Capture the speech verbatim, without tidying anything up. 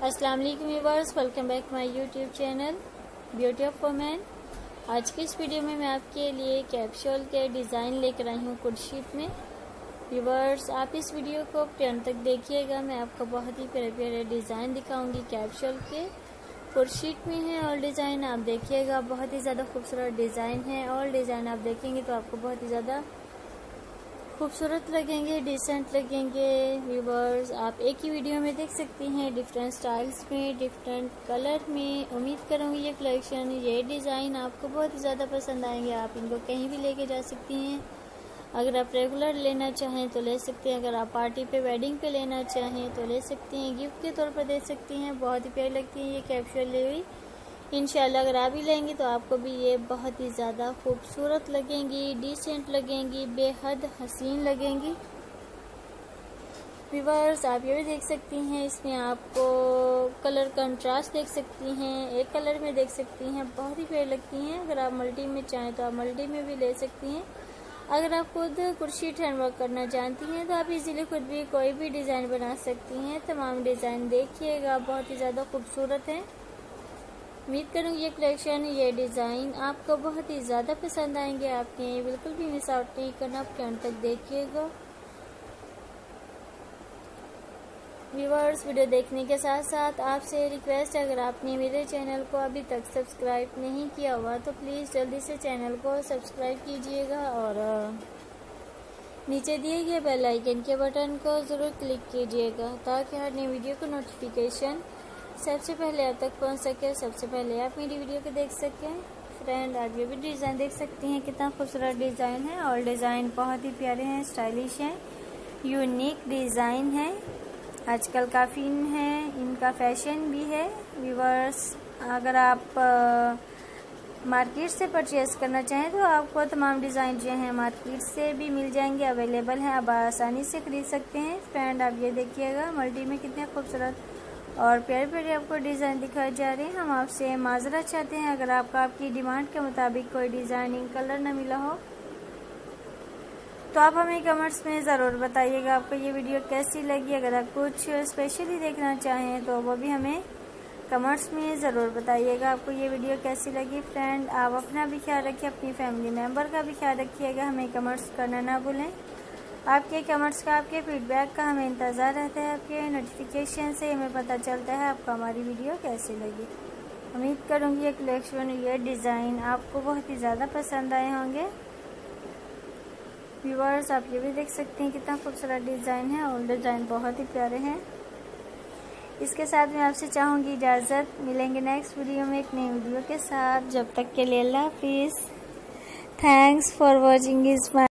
अस्सलाम वालेकुम viewers, welcome back my YouTube channel beauty of women. आज की इस वीडियो में मैं आपके लिए कैप्सूल के डिज़ाइन लेकर आई हूँ कुर्शीट में। व्यूअर्स, आप इस वीडियो को अंत तक देखिएगा। मैं आपको बहुत ही प्यारे प्यारे डिज़ाइन दिखाऊंगी कैप्सूल के। कुर्शीट में है और डिज़ाइन आप देखिएगा, बहुत ही ज़्यादा खूबसूरत डिज़ाइन है और डिज़ाइन आप देखेंगे तो आपको बहुत ही ज़्यादा खूबसूरत लगेंगे, डिसेंट लगेंगे। व्यूवर्स, आप एक ही वीडियो में देख सकती हैं, डिफरेंट स्टाइल्स में, डिफरेंट कलर में। उम्मीद करूँगी ये कलेक्शन, ये डिज़ाइन आपको बहुत ही ज़्यादा पसंद आएंगे। आप इनको कहीं भी लेके जा सकती हैं। अगर आप रेगुलर लेना चाहें तो ले सकते हैं, अगर आप पार्टी पे, वेडिंग पे लेना चाहें तो ले सकती हैं, गिफ्ट के तौर पर दे सकती हैं। बहुत ही प्यारी लगती है ये कैप्सूल ली हुई। इंशाल्लाह अगर आप भी लेंगी तो आपको भी ये बहुत ही ज़्यादा खूबसूरत लगेंगी, डिसेंट लगेंगी, बेहद हसीन लगेंगी। व्यूअर्स, आप ये भी देख सकती हैं, इसमें आपको कलर कंट्रास्ट देख सकती हैं, एक कलर में देख सकती हैं, बहुत ही प्यारी लगती हैं। अगर आप मल्टी में चाहें तो आप मल्टी में भी ले सकती हैं। अगर आप खुद कुर्शीट हैंडवर्क करना जानती हैं तो आप इजीली खुद भी कोई भी डिज़ाइन बना सकती हैं। तमाम डिज़ाइन देखिएगा, बहुत ही ज़्यादा खूबसूरत हैं। उम्मीद करूँगी ये कलेक्शन, ये डिज़ाइन आपको बहुत ही ज़्यादा पसंद आएंगे। आपने ये बिल्कुल भी मिस आउट नहीं करना, आप अंत तक देखिएगा। व्यूअर्स, वीडियो देखने के साथ साथ आपसे रिक्वेस्ट है, अगर आपने मेरे चैनल को अभी तक सब्सक्राइब नहीं किया हुआ तो प्लीज़ जल्दी से चैनल को सब्सक्राइब कीजिएगा और नीचे दिए गए बेल आइकन के बटन को ज़रूर क्लिक कीजिएगा ताकि हर नई वीडियो को नोटिफिकेशन सबसे पहले आप तक पहुंच सके, सबसे पहले आप मेरी वीडियो को देख सकें। फ्रेंड, आप ये भी डिज़ाइन देख सकती हैं, कितना खूबसूरत डिज़ाइन है और डिज़ाइन बहुत ही प्यारे हैं, स्टाइलिश हैं, यूनिक डिज़ाइन है। आजकल काफ़ी इन है, इनका फैशन भी है। व्यूअर्स, अगर आप मार्केट से परचेज़ करना चाहें तो आपको तमाम डिज़ाइन जो हैं मार्केट से भी मिल जाएंगे, अवेलेबल हैं, आप आसानी से खरीद सकते हैं। फ्रेंड, आप ये देखिएगा, मल्टी में कितने खूबसूरत और प्यारे प्यारे आपको डिज़ाइन दिखाए जा रहे हैं। हम आपसे माजरा चाहते हैं अगर आपको आपकी डिमांड के मुताबिक कोई डिज़ाइनिंग कलर न मिला हो तो आप हमें कमेंट्स में ज़रूर बताइएगा आपको ये वीडियो कैसी लगी। अगर आप कुछ स्पेशली देखना चाहें तो वो भी हमें कमेंट्स में ज़रूर बताइएगा आपको ये वीडियो कैसी लगी। फ्रेंड, आप अपना भी ख्याल रखिए, अपनी फैमिली मेम्बर का भी ख्याल रखिएगा। हमें कमेंट्स करना ना भूलें। आपके कमेंट्स का, आपके फीडबैक का हमें इंतज़ार रहता है। आपके नोटिफिकेशन से हमें पता चलता है आपको हमारी वीडियो कैसी लगी। उम्मीद करूँगी ये कलेक्शन, ये डिज़ाइन आपको बहुत ही ज़्यादा पसंद आए होंगे। व्यूअर्स, आप ये भी देख सकते हैं कितना खूबसूरत डिज़ाइन है और डिज़ाइन बहुत ही प्यारे हैं। इसके साथ मैं आपसे चाहूँगी इजाज़त, मिलेंगे नेक्स्ट वीडियो में एक नई वीडियो के साथ। जब तक के लिए अल्लाह हाफिज़। Thanks for watching is my